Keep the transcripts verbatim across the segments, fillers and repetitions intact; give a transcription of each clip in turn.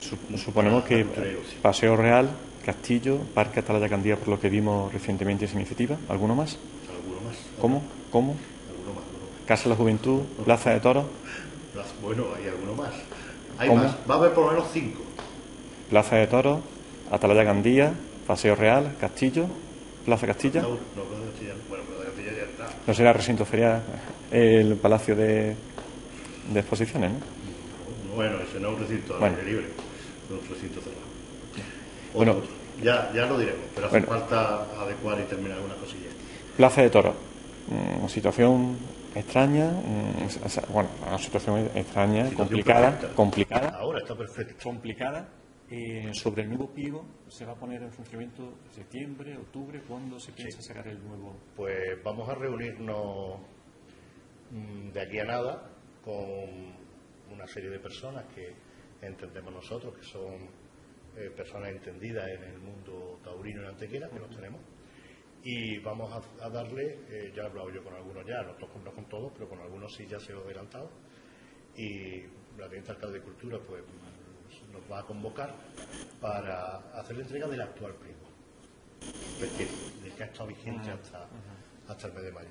Suponemos que Creo, sí. Paseo Real, Castillo, Parque Atalaya Candía, por lo que vimos recientemente esa iniciativa. ¿Alguno más? ¿Alguno más? ¿Cómo? ¿Cómo? ¿Alguno más? ¿Alguno más? Casa de la Juventud, Plaza de Toros. Las- Bueno, hay alguno más. Hay ¿Cómo? más. Va a haber por lo menos cinco. Plaza de Toros, Atalaya Candía, Paseo Real, Castillo, Plaza Castilla. No, no, Plaza de Castilla. Bueno, Plaza de Castilla ya está. No será recinto ferial, el Palacio de, de Exposiciones, ¿no? Bueno, ese no es un recinto al Bueno. aire libre, es un recinto cerrado. Otro, Bueno. otro. Ya, ya lo diremos, pero hace Bueno. falta adecuar y terminar algunas cosillas. Plaza de Toros, mm, situación extraña, mm, o sea, bueno, una situación extraña, Situación complicada, perfecta. complicada, Ahora está perfecto. complicada. Eh, sobre el nuevo pliego, ¿se va a poner en funcionamiento en septiembre, octubre? ¿Cuándo se piensa sacar el nuevo? Pues vamos a reunirnos mm, de aquí a nada con una serie de personas que entendemos nosotros, que son eh, personas entendidas en el mundo taurino y Antequera, que los tenemos, y vamos a, a darle, eh, ya he hablado yo con algunos ya, no, to- no con todos, pero con algunos sí ya se lo he adelantado, y la teniente alcalde de Cultura pues nos va a convocar para hacer la entrega del actual pliego, es decir, del que ha estado vigente hasta, hasta el mes de mayo.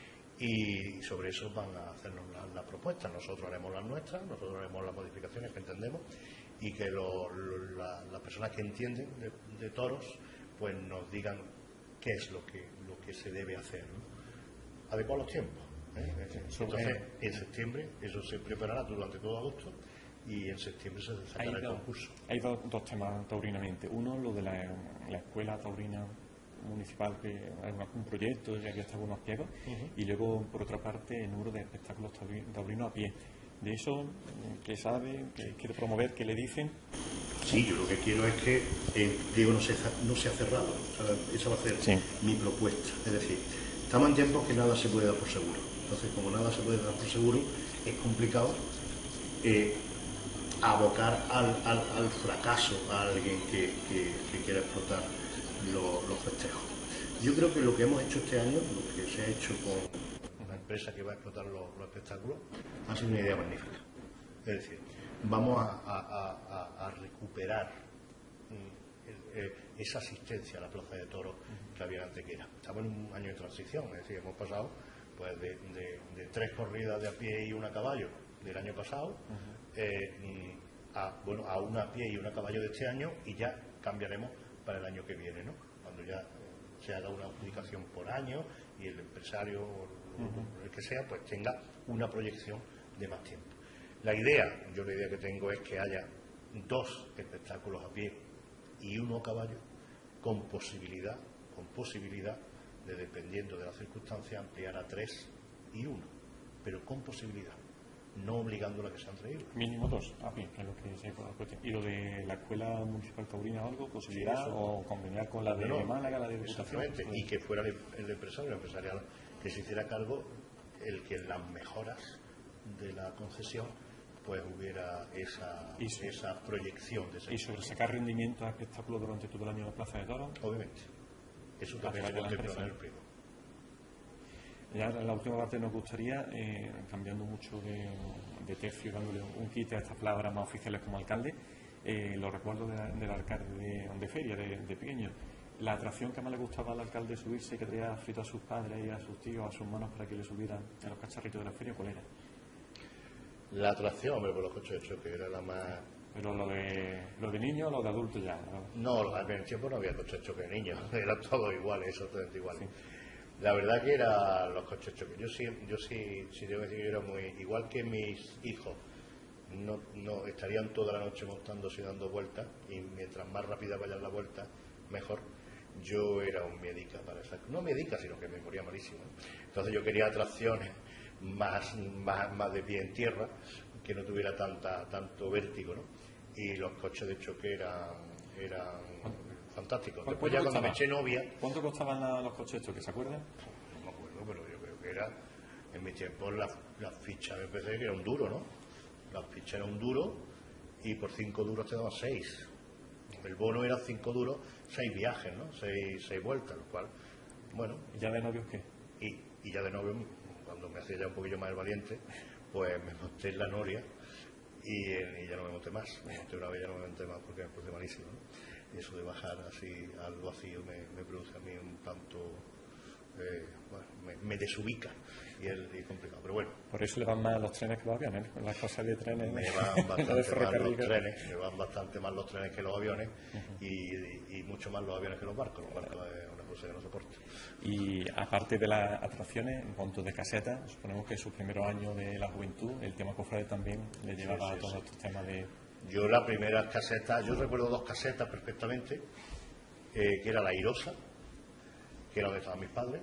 Y sobre eso van a hacernos las la propuestas. Nosotros haremos las nuestras, nosotros haremos las modificaciones que entendemos y que lo- lo- la- las personas que entienden de, de toros pues nos digan qué es lo que, lo que se debe hacer, ¿no? Adecuar los tiempos, ¿eh? Entonces, en septiembre eso se preparará durante todo agosto y en septiembre se Hay sacará el dos, concurso. hay dos, dos temas taurinamente. Uno, lo de la, la escuela taurina municipal, que hay una- un proyecto, ya que está algunos pliegos, y luego, por otra parte, el número de espectáculos tauri- taurinos a pie. De eso, ¿qué sabe? ¿Qué quiere promover? ¿Qué le dicen? Sí, yo lo que quiero es que el pliego no sea, no sea cerrado. O sea, esa va a ser Sí. mi propuesta. Es decir, estamos en tiempos que nada se puede dar por seguro. Entonces, como nada se puede dar por seguro, es complicado eh, abocar al, al, al fracaso a alguien que, que, que quiera explotar lo- los festejos. Yo creo que lo que hemos hecho este año, lo que se ha hecho con la empresa que va a explotar los, los espectáculos, ha sido una idea magnífica. Es decir, vamos a, a- a- a- a recuperar mm, el- eh, esa asistencia a la plaza de toros que había en Antequera. Estamos en un año de transición, es decir, hemos pasado pues de, de- de tres corridas de a pie y una a caballo del año pasado eh, mm, a, bueno, a una a pie y una a caballo de este año, y ya cambiaremos para el año que viene, ¿no? Cuando ya eh, se haga una adjudicación por año y el empresario o el que sea pues tenga una proyección de más tiempo. La idea, yo la idea que tengo es que haya dos espectáculos a pie y uno a caballo, con posibilidad, con posibilidad de, dependiendo de las circunstancias, ampliar a tres y uno, pero con posibilidad, no obligándola a que sean tres. Mínimo dos a pie, que es lo que se puede cuestión. ¿Y lo de la escuela municipal taurina o algo? ¿Posibilidad? Sí, eso. ¿O conveniar con la de No, no, Málaga, la de Diputación? exactamente, y que fuera el, el empresario, el empresarial que se hiciera cargo, el que en las mejoras de la concesión pues hubiera esa, Y sí. esa proyección de ese ¿Y sobre sacar rendimiento a espectáculos durante todo el año en la Plaza de Toros? obviamente. Eso Hacia también se la contempla empresa. en el pliego. Ya en la última parte nos gustaría, eh, cambiando mucho de, de tercio, dándole un kit a estas palabras más oficiales como alcalde, eh, los recuerdos de la- del alcalde de, de feria, de, de pequeño. La atracción que más le gustaba al alcalde subirse, que traía frito a sus padres y a sus tíos, a sus hermanos para que le subieran a los cacharritos de la feria, ¿cuál era? La atracción, hombre, por los coches de choque era la más... Pero lo de, lo de niños o lo de adultos ya, ¿no? No, en el tiempo no había coches de choque de niños, eran todos iguales, exactamente iguales. La verdad que eran los coches de choque. Yo sí, yo sí, sí debo decir que yo era muy... Igual que mis hijos no, no estarían toda la noche montándose y dando vueltas, y mientras más rápida vayan la vuelta, mejor. Yo era un médica para esa... No médica, sino que me moría malísimo. Entonces yo quería atracciones más, más, más de pie en tierra, que no tuviera tanta, tanto vértigo, ¿no? Y los coches de choque eran, eran fantásticos. ¿Cuál- Después cuánto ya cuando me costaba? eché novia, ¿Cuánto costaban la- los coches estos, que se acuerdan? no me acuerdo, pero yo creo que era, en mi tiempo la, la ficha me parece que era un duro, ¿no? La ficha era un duro y por cinco duros te daban seis. El bono era cinco duros, seis viajes, ¿no? Seis, seis vueltas, lo cual, bueno, ¿Y ya de novios qué? y, y ya de novio, cuando me hacía ya un poquillo más el valiente, pues me monté en la noria y, y ya no me monté más, me monté una vez, ya no me monté más porque me puse malísimo, ¿no? Y eso de bajar así al vacío me, me produce a mí un tanto, eh, bueno, me, me desubica y es, y es complicado, pero bueno. Por eso le van más los trenes que los aviones, las cosas de trenes. Me van bastante más los trenes, me van bastante más los trenes que los aviones, uh-huh. y, y, y mucho más los aviones que los barcos, los barcos es una cosa que no soporto. Y aparte de las atracciones, en cuanto de casetas, suponemos que en sus primeros años de la juventud, el tema cofrade también le llevaba sí, sí, a todos sí. estos temas de... Yo las primeras casetas, yo recuerdo dos casetas perfectamente, eh, que era la Airosa, que era donde estaban mis padres,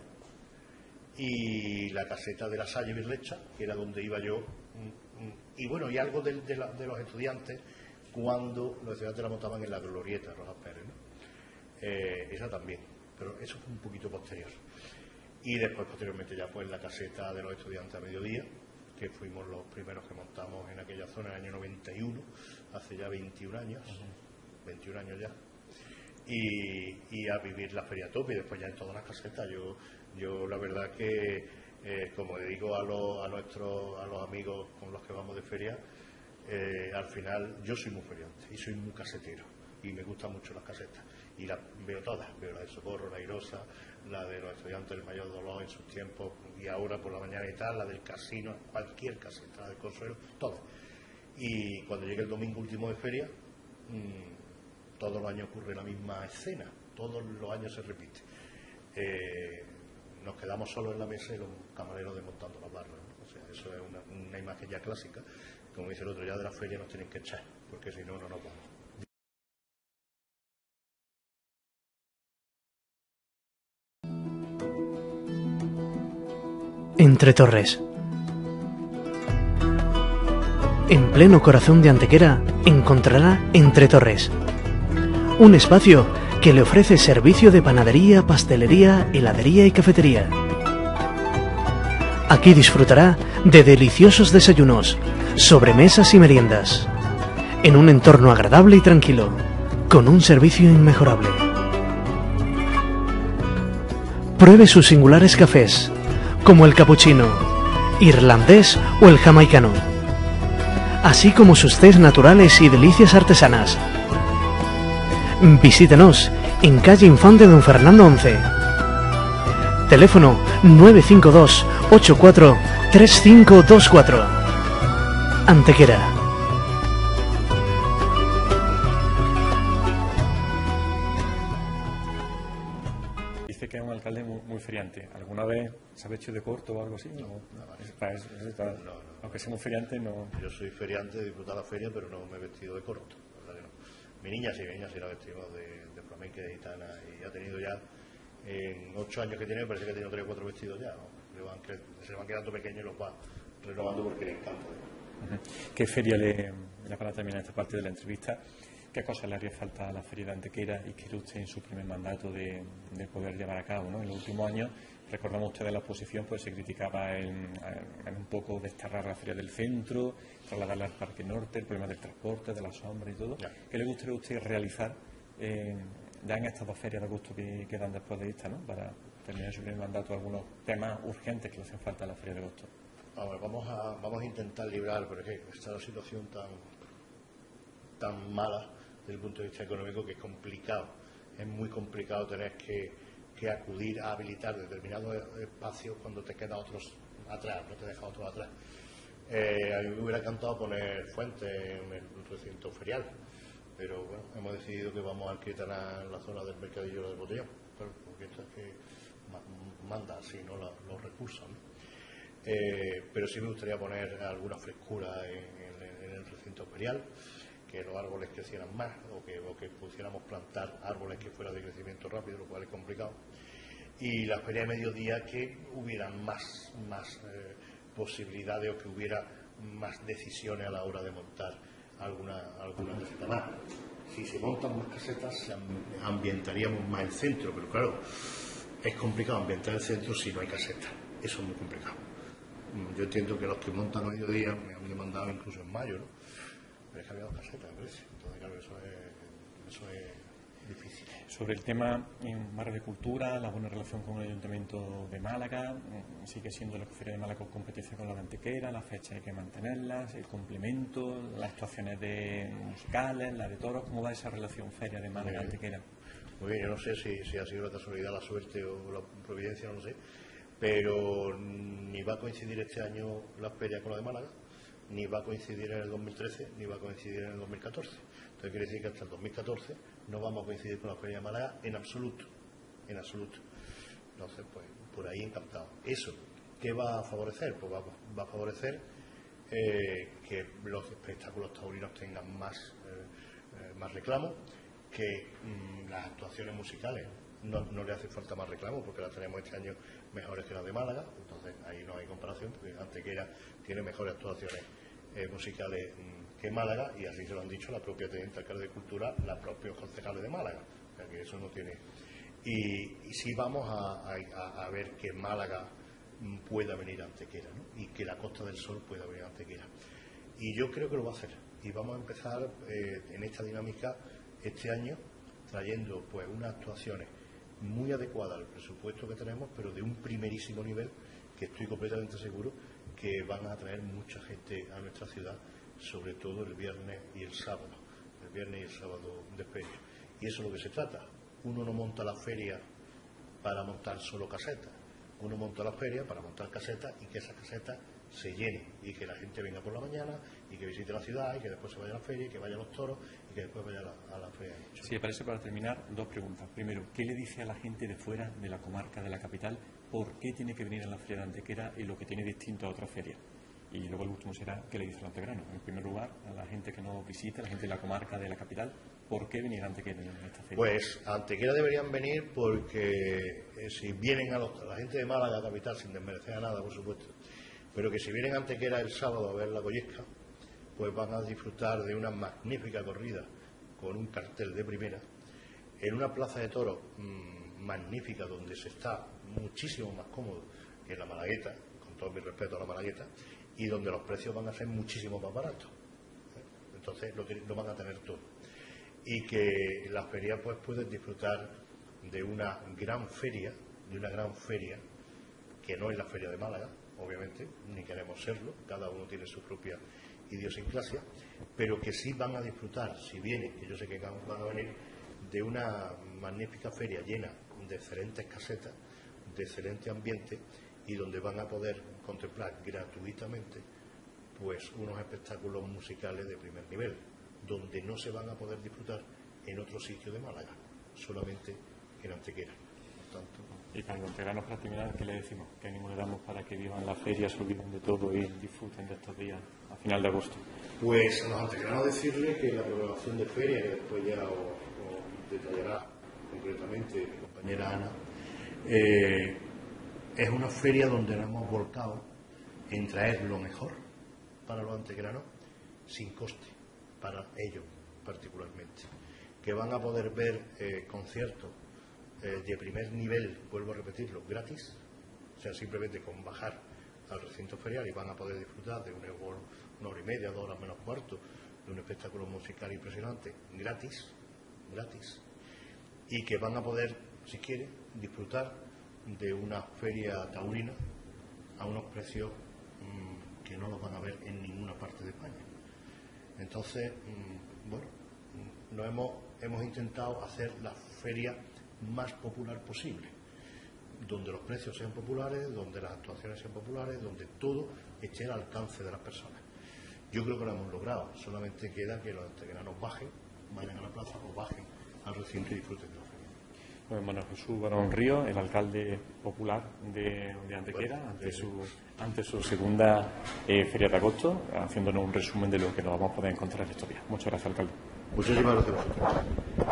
y la caseta de la Salle Birlecha, que era donde iba yo, y bueno, y algo de, de, la, de los estudiantes cuando los estudiantes la montaban en la glorieta Rojas Pérez, ¿no? Eh, esa también, pero eso fue un poquito posterior. Y después, posteriormente, ya pues la caseta de los estudiantes a mediodía, que fuimos los primeros que montamos en aquella zona en el año noventa y uno, hace ya veintiún años, uh-huh. veintiún años ya, y, y a vivir la feria top, y después ya en todas las casetas. Yo, yo la verdad que, eh, como le digo a los, a nuestros, a los amigos con los que vamos de feria, eh, al final yo soy muy feriante y soy muy casetero, y me gustan mucho las casetas, y las veo todas, veo la de Socorro, la Airosa, la de los estudiantes del Mayor Dolor en sus tiempos, y ahora por la mañana y tal, la del casino, cualquier caseta, la del Consuelo, todas. Y cuando llegue el domingo último de feria, mmm, todos los años ocurre la misma escena, todos los años se repite. Eh, nos quedamos solos en la mesa y los camareros desmontando las barras, ¿no? O sea, eso es una, una imagen ya clásica. Como dice el otro, ya de la feria nos tienen que echar, porque si no, no nos vamos. Entre Torres. En pleno corazón de Antequera encontrará Entre Torres, un espacio que le ofrece servicio de panadería, pastelería, heladería y cafetería. Aquí disfrutará de deliciosos desayunos, sobremesas y meriendas, en un entorno agradable y tranquilo, con un servicio inmejorable. Pruebe sus singulares cafés, como el capuchino, irlandés o el jamaicano, así como sus tés naturales y delicias artesanas. Visítenos en calle Infante Don Fernando once. Teléfono nueve cinco dos, ocho cuatro, tres cinco dos cuatro. Antequera. Dice que es un alcalde muy, muy feriante. ¿Alguna vez se ha hecho de corto o algo así? No, no, para eso, para, no, no. Aunque sea muy feriante, no... Yo soy feriante, de disfrutar la feria, pero no me he vestido de corto. ¿Verdad que no? Mi niña sí, mi niña sí la vestimos de, de flamenca y de gitana, y ha tenido ya, en ocho años que tiene, me parece que ha tenido tres o cuatro vestidos ya, ¿no? Le van, se van quedando pequeños y los va renovando porque le encanta. Uh-huh. ¿Qué feria le, ya para terminar esta parte de la entrevista, qué cosas le haría falta a la feria de Antequera y quiere usted en su primer mandato de, de poder llevar a cabo, ¿no? En los últimos años, recordamos ustedes la oposición, pues se criticaba en, en un poco desterrar la feria del centro, trasladarla al Parque Norte, el problema del transporte, de la sombra y todo. Ya. ¿Qué le gustaría a usted realizar eh, ya en estas dos ferias de agosto que quedan después de esta, ¿no? Para terminar su primer mandato, algunos temas urgentes que le hacen falta a la feria de agosto. Vamos, vamos, a, vamos a intentar librar, pero es que está la situación tan, tan mala desde el punto de vista económico que es complicado. Es muy complicado tener que, que acudir a habilitar determinados espacios cuando te quedan otros atrás, no te deja otros atrás. Eh, a mí me hubiera encantado poner fuentes en el recinto ferial, pero bueno, hemos decidido que vamos a alquilar la zona del mercadillo del botellón, porque esto es que manda así, ¿no? los, los recursos, ¿no? Eh, pero sí me gustaría poner alguna frescura en, en, en el recinto ferial, que los árboles crecieran más, o que, o que pudiéramos plantar árboles que fueran de crecimiento rápido, lo cual es complicado, y la feria de mediodía que hubieran más, más eh, posibilidades, o que hubiera más decisiones a la hora de montar alguna, alguna caseta más. Si se montan más casetas, ambientaríamos más el centro, pero claro, es complicado ambientar el centro si no hay caseta. Eso es muy complicado. Yo entiendo que los que montan a mediodía me han demandado incluso en mayo, ¿no? Pero es que había dos casetas, me parece. Entonces, claro, eso es, eso es difícil. Sobre el tema en barrio de cultura, la buena relación con el Ayuntamiento de Málaga, sigue siendo la Feria de Málaga competencia con la de Antequera, la fecha hay que mantenerlas, el complemento, las actuaciones de musicales, la de toros. ¿Cómo va esa relación Feria de Málaga-Antequera? Muy bien, yo no sé si, si ha sido la casualidad, la suerte o la providencia, no lo sé, pero ni va a coincidir este año la feria con la de Málaga, ni va a coincidir en el dos mil trece, ni va a coincidir en el dos mil catorce. Entonces quiere decir que hasta el dos mil catorce no vamos a coincidir con la feria de Málaga en absoluto, en absoluto. Entonces, pues, por ahí encantado. Eso, ¿qué va a favorecer? Pues va, va a favorecer eh, que los espectáculos taurinos tengan más, eh, eh, más reclamo, que mmm, las actuaciones musicales no, no le hace falta más reclamo porque las tenemos este año mejores que las de Málaga, entonces ahí no hay comparación porque Antequera tiene mejores actuaciones eh, musicales mmm, que Málaga, y así se lo han dicho la propia teniente alcalde de Cultura, los propios concejales de Málaga, o sea que eso no tiene. Y, y sí vamos a, a, a ver que Málaga mmm, pueda venir a Antequera, ¿no? Y que la Costa del Sol pueda venir a Antequera, y yo creo que lo va a hacer, y vamos a empezar eh, en esta dinámica este año trayendo pues unas actuaciones muy adecuadas al presupuesto que tenemos, pero de un primerísimo nivel, que estoy completamente seguro que van a atraer mucha gente a nuestra ciudad, sobre todo el viernes y el sábado, el viernes y el sábado de feria. Y eso es lo que se trata. Uno no monta la feria para montar solo casetas, uno monta la feria para montar casetas y que esas casetas se llenen y que la gente venga por la mañana y que visite la ciudad y que después se vaya a la feria y que vaya a los toros y que después vaya a la, a la feria. Sí, parece, para terminar, dos preguntas. Primero, ¿qué le dice a la gente de fuera de la comarca, de la capital, por qué tiene que venir a la feria de Antequera y lo que tiene distinto a otras ferias? Y luego el último será, ¿qué le dice al antegrano? En primer lugar, a la gente que no visita, a la gente de la comarca, de la capital, ¿por qué venir a Antequera en esta feria? Pues a Antequera deberían venir porque eh, si vienen a, los, a la gente de Málaga capital, sin desmerecer a nada, por supuesto, pero que si vienen a Antequera el sábado a ver la Goyesca, pues van a disfrutar de una magnífica corrida con un cartel de primera, en una plaza de toros mmm, magnífica, donde se está muchísimo más cómodo que en la Malagueta, con todo mi respeto a la Malagueta, y donde los precios van a ser muchísimo más baratos. Entonces lo, lo van a tener todo. Y que la feria pues pueden disfrutar de una gran feria, de una gran feria, que no es la feria de Málaga, obviamente, ni queremos serlo, cada uno tiene su propia idiosincrasia, pero que sí van a disfrutar, si vienen, que yo sé que van a venir, de una magnífica feria llena de excelentes casetas, de excelente ambiente, y donde van a poder contemplar gratuitamente pues unos espectáculos musicales de primer nivel, donde no se van a poder disfrutar en otro sitio de Málaga, solamente en Antequera. Por tanto, y para los antegranos, para terminar, ¿qué le decimos? ¿Qué ánimo le damos para que vivan la feria, se olviden de todo y disfruten de estos días a final de agosto? Pues a los antegranos decirle que la programación de feria, que después ya os, os detallará concretamente mi compañera Ana, eh, es una feria donde nos hemos volcado en traer lo mejor para los antegranos sin coste, para ellos particularmente, que van a poder ver eh, conciertos eh, de primer nivel, vuelvo a repetirlo, gratis, o sea, simplemente con bajar al recinto ferial, y van a poder disfrutar de una hora, una hora y media, dos horas menos cuarto, de un espectáculo musical impresionante, gratis, gratis, y que van a poder, si quieren, disfrutar de una feria taurina a unos precios mmm, que no los van a ver en ninguna parte de España. Entonces, mmm, bueno, mmm, nos hemos, hemos intentado hacer la feria más popular posible, donde los precios sean populares, donde las actuaciones sean populares, donde todo esté al alcance de las personas. Yo creo que lo hemos logrado, solamente queda que los antequeranos bajen, vayan a la plaza o bajen al recinto y disfruten de la feria. Bueno, Manuel Jesús Barón Ríos, el alcalde popular de, de Antequera, bueno, ante, sí, su, ante su segunda eh, feria de agosto, haciéndonos un resumen de lo que nos vamos a poder encontrar estos días. Muchas gracias, alcalde. Muchísimas gracias a vosotros.